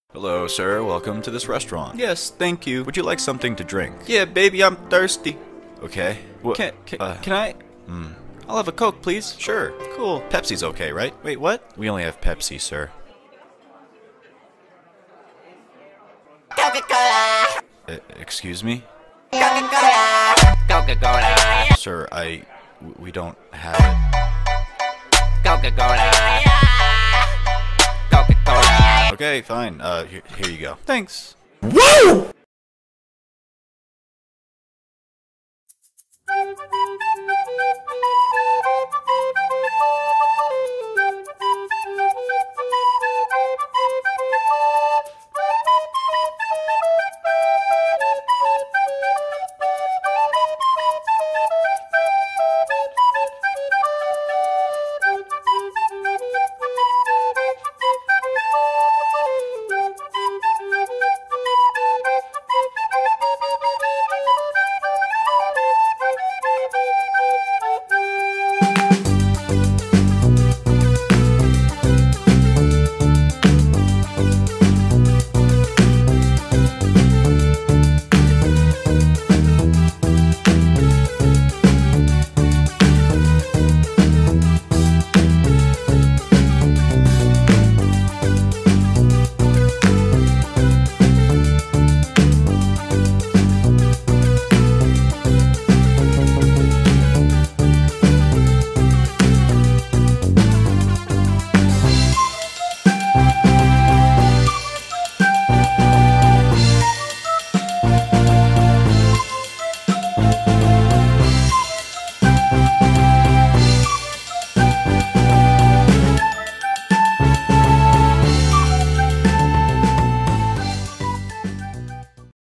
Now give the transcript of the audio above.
Hello, sir. Welcome to this restaurant. Yes, thank you. Would you like something to drink? Yeah, baby, I'm thirsty. Okay. Can I? I'll have a Coke, please. Sure. Cool. Pepsi's okay, right? Wait, what? We only have Pepsi, sir. Coca-Cola! Excuse me? Coca-Cola! Coca-Cola! Sir, we don't have it. Coca-Cola! Coca-Cola! Okay, fine. Here you go. Thanks. Woo!